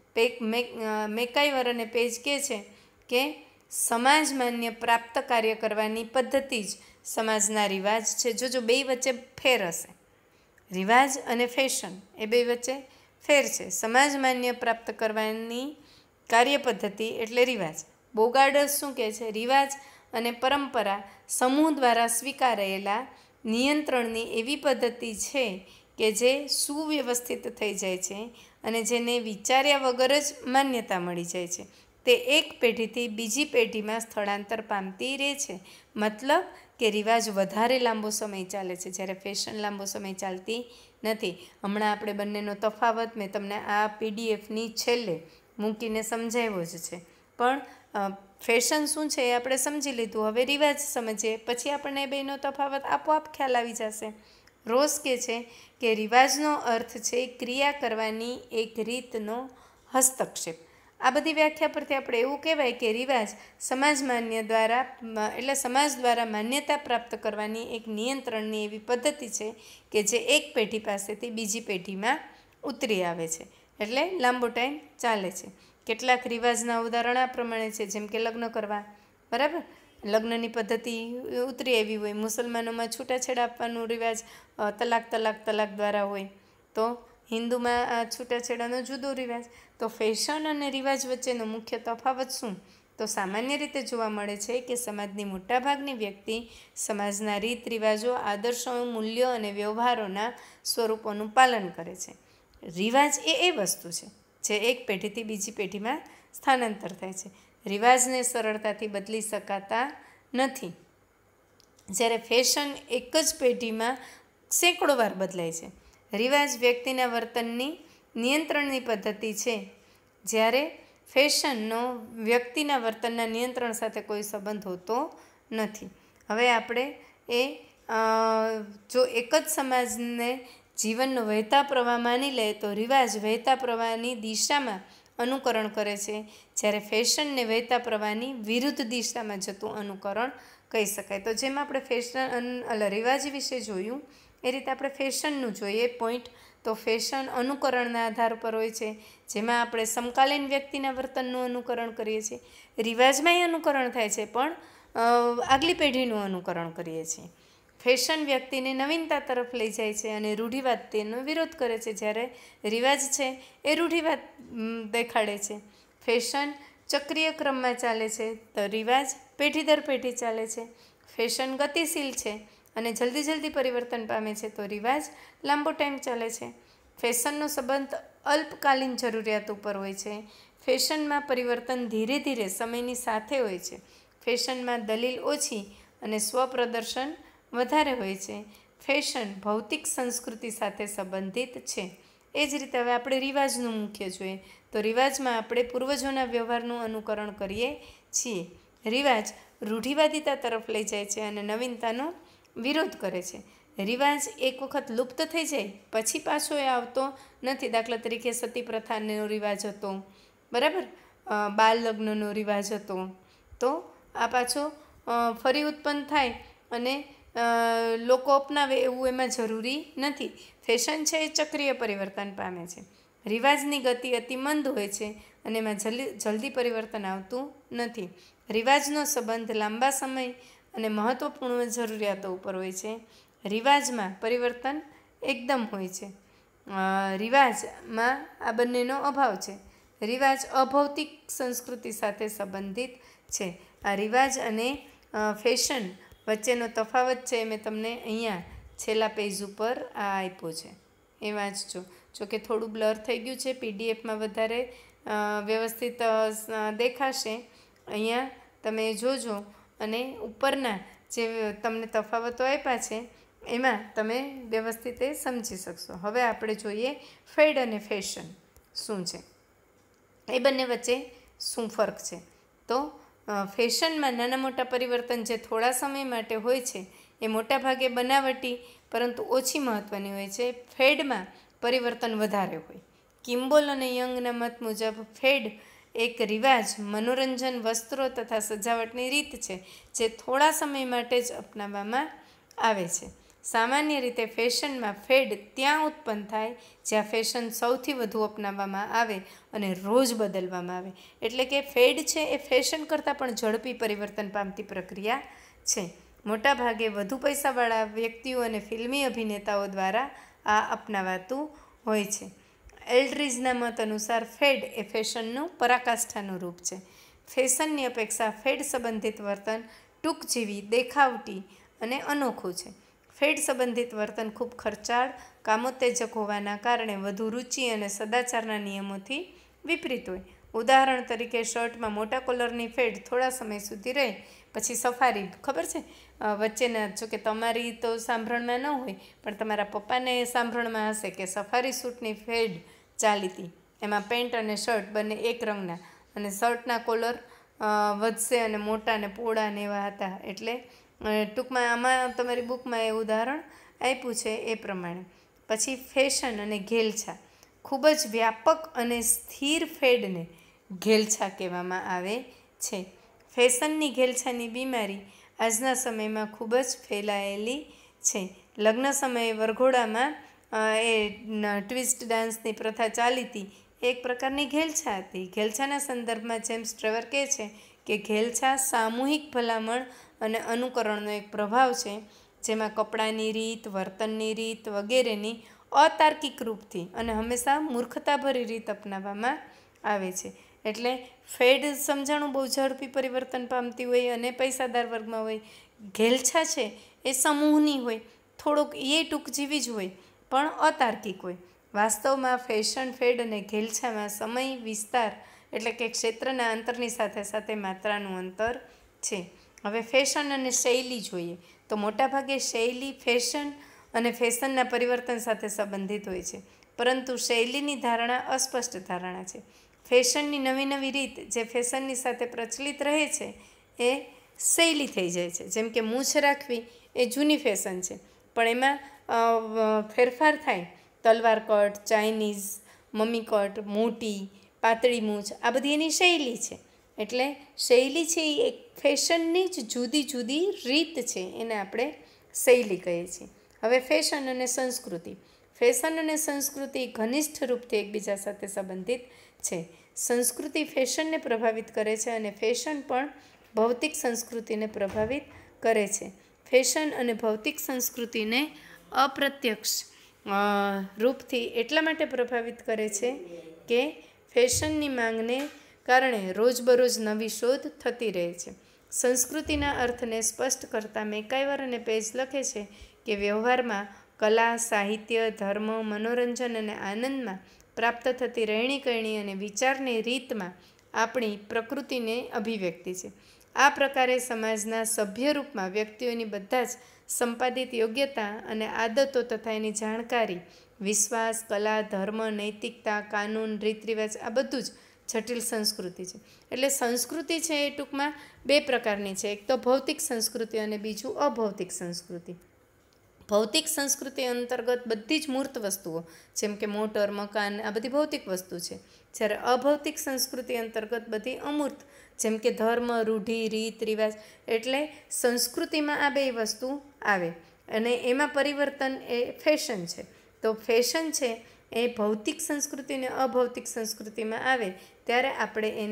મેકાઈવર અને પેજ કહે છે કે સમાજ માન્ય પ્રાપ્ત કાર્ય કરવાની પદ્ધતિ જ સમાજના રિવાજ છે. જો બે વચ્ચે ફેર હશે, રિવાજ અને ફેશન એ બે વચ્ચે ફેર છે. સમાજ માન્ય પ્રાપ્ત કરવાની કાર્ય પદ્ધતિ એટલે રિવાજ. બોગાર્ડસ શું કહે છે? રિવાજ અને પરંપરા સમૂહ દ્વારા સ્વીકારેલા નિયંત્રણની એવી પદ્ધતિ છે કે જે સુવ્યવસ્થિત થઈ જાય છે અને જેને વિચાર્યા વગર જ માન્યતા મળી જાય છે. તે એક પેઢીથી બીજી પેઢીમાં સ્થળાંતર પામતી રહે છે. મતલબ કે રિવાજ વધારે લાંબો સમય ચાલે છે, જ્યારે ફેશન લાંબો સમય ચાલતી નથી. હમણાં આપણે બંનેનો તફાવત મેં તમને આ પીડીએફની છેલ્લે મૂકીને સમજાવ્યો જ છે. પણ ફેશન શું છે એ આપણે સમજી લીધું. હવે રિવાજ સમજીએ, પછી આપણને બેનો તફાવત આપોઆપ ખ્યાલ આવી જશે. રોઝ કહે છે કે રિવાજનો અર્થ છે ક્રિયા કરવાની એક રીતનો હસ્તક્ષેપ. આ બધી વ્યાખ્યા પરથી આપણે એવું કહેવાય કે રિવાજ સમાજ દ્વારા માન્યતા પ્રાપ્ત કરવાની એક નિયંત્રણની એવી પદ્ધતિ છે કે જે એક પેઢી પાસેથી બીજી પેઢીમાં ઉતરી આવે છે, એટલે લાંબો ટાઈમ ચાલે છે. કેટલાક રિવાજના ઉદાહરણ આ પ્રમાણે છે, જેમ કે લગ્ન કરવા. બરાબર? લગ્નની પદ્ધતિ ઉતરી આવી હોય. મુસલમાનોમાં છૂટાછેડા આપવાનું રિવાજ તલાક દ્વારા હોય, તો હિન્દુમાં આ છૂટાછેડાનો જુદો રિવાજ. તો ફેશન અને રિવાજ વચ્ચેનો મુખ્ય તફાવત શું? તો સામાન્ય રીતે જોવા મળે છે કે સમાજની મોટાભાગની વ્યક્તિ સમાજના રીત રિવાજો, આદર્શો, મૂલ્યો અને વ્યવહારોના સ્વરૂપોનું પાલન કરે છે. રિવાજ એ વસ્તુ છે જે એક પેઢીથી બીજી પેઢીમાં સ્થાનાંતર થાય છે. રિવાજને સરળતાથી બદલી શકાતા નથી, જ્યારે ફેશન એક જ પેઢીમાં સેંકડો વાર બદલાય છે. રિવાજ વ્યક્તિના વર્તનની નિયંત્રણની પદ્ધતિ છે, જ્યારે ફેશનનો વ્યક્તિના વર્તનના નિયંત્રણ સાથે કોઈ સંબંધ હોતો નથી. હવે આપણે જો એક જ સમાજને જીવનનો વહેતા પ્રવાહ માની લે તો રિવાજ વહેતા પ્રવાહની દિશામાં અનુકરણ કરે છે, જ્યારે ફેશનને વહેતા પ્રવાહની વિરુદ્ધ દિશામાં જતું અનુકરણ કહી શકાય. તો જેમ આપણે રિવાજ વિશે જોયું એ રીતે આપણે ફેશનનું જોઈએ પોઈન્ટ. તો ફેશન અનુકરણના આધાર પર હોય છે, જેમાં આપણે સમકાલીન વ્યક્તિના વર્તનનું અનુકરણ કરીએ છીએ. રિવાજમાંય અનુકરણ થાય છે, પણ આગલી પેઢીનું અનુકરણ કરીએ છીએ. ફેશન વ્યક્તિને નવીનતા તરફ લઈ જાય છે અને રૂઢિવાદ તેનો વિરોધ કરે છે, જ્યારે રિવાજ છે એ રૂઢિવાદ દેખાડે છે. ફેશન ચક્રીય ક્રમમાં ચાલે છે, તો રિવાજ પેઢી દર પેઢી ચાલે છે. ફેશન ગતિશીલ છે અને જલ્દી પરિવર્તન પામે છે, તો રિવાજ લાંબો ટાઈમ ચાલે છે. ફેશનનો સંબંધ અલ્પકાલીન જરૂરિયાત ઉપર હોય છે. ફેશનમાં પરિવર્તન ધીરે ધીરે સમયની સાથે હોય છે. ફેશનમાં દલીલ ઓછી અને સ્વપ્રદર્શન વધારે હોય છે. ફેશન ભૌતિક સંસ્કૃતિ સાથે સંબંધિત છે. એ જ રીતે હવે આપણે રિવાજનું મુખ્ય જોઈએ, તો રિવાજમાં આપણે પૂર્વજોના વ્યવહારનું અનુકરણ કરીએ છીએ. રિવાજ રૂઢિવાદિતા તરફ લઈ જાય છે અને નવીનતાનો વિરોધ કરે છે. રિવાજ એક વખત લુપ્ત થઈ જાય પછી પાછો એ આવતો નથી. દાખલા તરીકે સતી પ્રથાનો રિવાજ હતો, બરાબર, બાળ લગ્નનો રિવાજ હતો, તો આ પાછો ફરી ઉત્પન્ન થાય અને લોકો અપનાવે એવું એમાં જરૂરી નથી. ફેશન છે એ ચક્રીય પરિવર્તન પામે છે. રિવાજની ગતિ અતિ મંદ હોય છે અને એમાં જલ્દી પરિવર્તન આવતું નથી. રિવાજનો સંબંધ લાંબા સમય અને મહત્ત્વપૂર્ણ જરૂરિયાતો ઉપર હોય છે. રિવાજમાં પરિવર્તન એકદમ હોય છે. રિવાજમાં આ બંનેનો અભાવ છે. રિવાજ અભૌતિક સંસ્કૃતિ સાથે સંબંધિત છે. આ રિવાજ અને ફેશન વચ્ચેનો તફાવત છે મેં તમને અહીંયા છેલ્લા પેજ ઉપર આ આપ્યો છે, એ વાંચજો. જોકે થોડું બ્લર થઈ ગયું છે, પીડીએફમાં વધારે વ્યવસ્થિત દેખાશે. અહીંયા તમે જોજો અને ઉપરના જે તમને તફાવતો આપ્યા છે એમાં તમે વ્યવસ્થિત એ સમજી શકશો. હવે આપણે જોઈએ ફેડ અને ફેશન શું છે, એ બંને વચ્ચે શું ફરક છે. તો ફેશનમાં નાના મોટા પરિવર્તન જે થોડા સમય માટે હોય છે એ મોટાભાગે બનાવટી પરંતુ ઓછી મહત્ત્વની હોય છે. ફેડમાં પરિવર્તન વધારે હોય. કિમ્બોલ અને યંગના મત મુજબ ફેડ એક રિવાજ, મનોરંજન, વસ્ત્રો તથા સજાવટની રીત છે જે થોડા સમય માટે જ અપનાવવામાં આવે છે. સામાન્ય રીતે ફેશનમાં ફેડ ત્યાં ઉત્પન્ન થાય જ્યાં ફેશન સૌથી વધુ અપનાવવામાં આવે અને રોજ બદલવામાં આવે. એટલે કે ફેડ છે એ ફેશન કરતાં પણ ઝડપી પરિવર્તન પામતી પ્રક્રિયા છે. મોટાભાગે વધુ પૈસાવાળા વ્યક્તિઓ અને ફિલ્મી અભિનેતાઓ દ્વારા આ અપનાવાતું હોય છે. એલ્ડ્રીઝના મત અનુસાર ફેડ એ ફેશનનું પરાકાષ્ઠાનું રૂપ છે. ફેશનની અપેક્ષા ફેડ સંબંધિત વર્તન ટૂંકજીવી, દેખાવટી અને અનોખું છે. ફેડ સંબંધિત વર્તન ખૂબ ખર્ચાળ, કામોત્તેજક હોવાના કારણે વધુ રુચિ અને સદાચારના નિયમોથી વિપરીત હોય. ઉદાહરણ તરીકે શર્ટમાં મોટા કોલરની ફેડ થોડા સમય સુધી રહે, પછી સફારી, ખબર છે વચ્ચેના, જો કે તમારી તો સાંભળમાં ન હોય પણ તમારા પપ્પાને સાંભળમાં હશે કે સફારી સૂટની ફેડ ચાલી હતી. એમાં પેન્ટ અને શર્ટ બંને એક રંગના અને શર્ટના કોલર વધશે અને મોટા અને પોળા ને એવા હતા. એટલે ટૂંકમાં આમાં તમારી બુકમાં એ ઉદાહરણ આપ્યું છે એ પ્રમાણે. પછી ફેશન અને ઘેલછા. ખૂબ જ વ્યાપક અને સ્થિર ફેડને ઘેલછા કહેવામાં આવે છે. ફેશનની ઘેલછાની બીમારી આજના સમયમાં ખૂબ જ ફેલાયેલી છે. લગ્ન સમયે વરઘોડામાં એ ટ્વિસ્ટ ડાન્સની પ્રથા ચાલી હતી, એક પ્રકારની ઘેલછા હતી. ઘેલછાના સંદર્ભમાં જેમ્સ ટ્રેવર કહે છે કે ઘેલછા સામૂહિક ભલામણ અને અનુકરણનો એક પ્રભાવ છે જેમાં કપડાની રીત, વર્તનની રીત વગેરેની અતાર્કિક રૂપથી અને હંમેશા મૂર્ખતાભરી રીત અપનાવવામાં આવે છે. એટલે ફેડ સમજાણું બહુ ઝડપી પરિવર્તન પામતી હોય અને પૈસાદાર વર્ગમાં હોય. ઘેલછા છે એ સમૂહની હોય, થોડોક એ ટૂંકજીવી જ હોય પણ અતાર્કિક હોય. વાસ્તવમાં ફેશન, ફેડ અને ઘેલછામાં સમય, વિસ્તાર એટલે કે ક્ષેત્રના અંતરની સાથે સાથે માત્રાનું અંતર છે. હવે ફેશન અને શૈલી જોઈએ તો મોટાભાગે શૈલી ફેશન અને ફેશનના પરિવર્તન સાથે સંબંધિત હોય છે, પરંતુ શૈલીની ધારણા અસ્પષ્ટ ધારણા છે. ફેશનની નવી નવી રીત જે ફેશનની સાથે પ્રચલિત રહે છે એ શૈલી થઈ જાય છે. જેમ કે મૂછ રાખવી એ જૂની ફેશન છે પણ એમાં ફેરફાર થાય. તલવાર કટ, ચાઇનીઝ, મમ્મી કટ, મોટી, પાતળી મૂછ, આ બધી એની શૈલી છે. એટલે શૈલી છે એ એક ફેશનની જ જુદી જુદી રીત છે, એને આપણે શૈલી કહીએ છીએ. હવે ફેશન અને સંસ્કૃતિ. ફેશન અને સંસ્કૃતિ ઘનિષ્ઠ રૂપથી એકબીજા સાથે સંબંધિત છે. સંસ્કૃતિ ફેશનને પ્રભાવિત કરે છે અને ફેશન પણ ભૌતિક સંસ્કૃતિને પ્રભાવિત કરે છે. ફેશન અને ભૌતિક સંસ્કૃતિને અપ્રત્યક્ષ રૂપથી એટલા માટે પ્રભાવિત કરે છે કે ફેશનની માંગને કારણે રોજબરોજ નવી શોધ થતી રહે છે. સંસ્કૃતિના અર્થને સ્પષ્ટ કરતા મેકાઈવર અને પેજ લખે છે કે વ્યવહારમાં કલા, સાહિત્ય, ધર્મ, મનોરંજન અને આનંદમાં પ્રાપ્ત થતી રહેણીકરણી અને વિચારની રીતમાં આપણી પ્રકૃતિને અભિવ્યક્તિ છે. આ પ્રકારે સમાજના સભ્ય રૂપમાં વ્યક્તિઓની બધા જ સંપાદિત યોગ્યતા અને આદતો તથા એની જાણકારી, વિશ્વાસ, કલા, ધર્મ, નૈતિકતા, કાનૂન, રીતરિવાજ આ બધું જ જટિલ સંસ્કૃતિ છે. એટલે સંસ્કૃતિ છે એ ટૂંકમાં બે પ્રકારની છે. એક તો ભૌતિક સંસ્કૃતિ અને બીજું અભૌતિક સંસ્કૃતિ. ભૌતિક સંસ્કૃતિ અંતર્ગત બધી જ મૂર્ત વસ્તુઓ જેમ કે મોટર, મકાન આ બધી ભૌતિક વસ્તુ છે. જ્યારે અભૌતિક સંસ્કૃતિ અંતર્ગત બધી અમૂર્ત જેમ કે ધર્મ, રૂઢિ, રીત, રિવાજ. એટલે સંસ્કૃતિમાં આ બે વસ્તુ આવે અને એમાં પરિવર્તન એ ફેશન છે. તો ફેશન છે એ ભૌતિક સંસ્કૃતિ અને અભૌતિક સંસ્કૃતિમાં આવે ત્યારે આપણે એને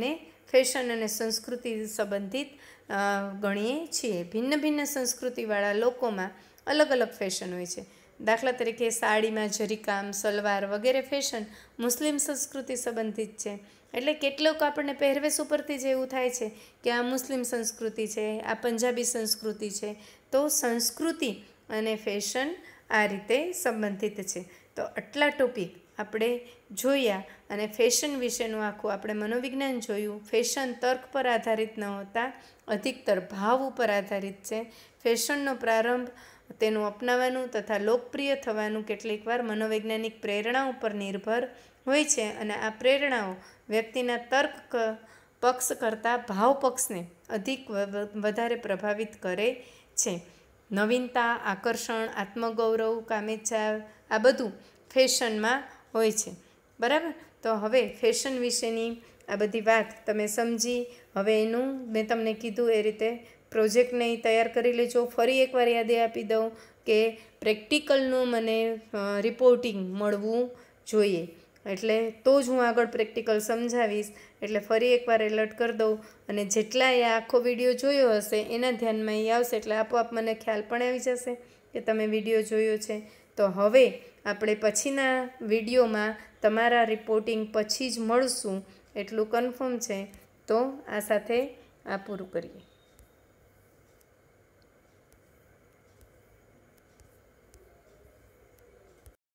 ફેશન અને સંસ્કૃતિ સંબંધિત ગણીએ છીએ. ભિન્ન ભિન્ન સંસ્કૃતિવાળા લોકોમાં અલગ અલગ ફેશન હોય છે. દાખલા તરીકે સાડીમાં જરીકામ, સલવાર વગેરે ફેશન મુસ્લિમ સંસ્કૃતિ સંબંધિત છે. એટલે કેટલોક આપણને પહેરવેશ ઉપરથી જ એવું થાય છે કે આ મુસ્લિમ સંસ્કૃતિ છે, આ પંજાબી સંસ્કૃતિ છે. તો સંસ્કૃતિ અને ફેશન આ રીતે સંબંધિત છે. તો આટલા ટોપિક આપણે જોયા અને ફેશન વિશેનું આખું આપણે મનોવિજ્ઞાન જોયું. ફેશન તર્ક પર આધારિત ન હોતા અધિકતર ભાવ ઉપર આધારિત છે. ફેશનનો પ્રારંભ, તેનું અપનાવવાનું તથા લોકપ્રિય થવાનું કેટલીક વાર મનોવૈજ્ઞાનિક પ્રેરણા ઉપર નિર્ભર હોય છે અને આ પ્રેરણાઓ વ્યક્તિના તર્ક પક્ષ કરતાં ભાવ પક્ષને વધારે પ્રભાવિત કરે છે. નવીનતા, આકર્ષણ, આત્મગૌરવ, કામેચ્છા આ બધું ફેશનમાં હોય છે. બરાબર. તો હવે ફેશન વિશેની આ બધી વાત તમે સમજી. હવે એનું મેં તમને કીધું એ રીતે પ્રોજેક્ટને તૈયાર કરી લેજો. ફરી એકવાર યાદ આપી દઉં કે પ્રેક્ટિકલનું મને રિપોર્ટિંગ મળવું જોઈએ, એટલે તો જ હું આગળ પ્રેક્ટિકલ સમજાવીશ. એટલે ફરી એકવાર એલર્ટ કરી દઉં અને જેટલાએ આખો વિડીયો જોયો હશે એના ધ્યાનમાં એ આવશે એટલે આપોઆપ મને ખ્યાલ પણ આવી જશે કે તમે વિડીયો જોયો છે. તો હવે આપણે પછીના વિડીયોમાં તમારા રિપોર્ટિંગ પછી જ મળશું એટલું કન્ફર્મ છે. તો આ સાથે આ પૂરું કરીએ.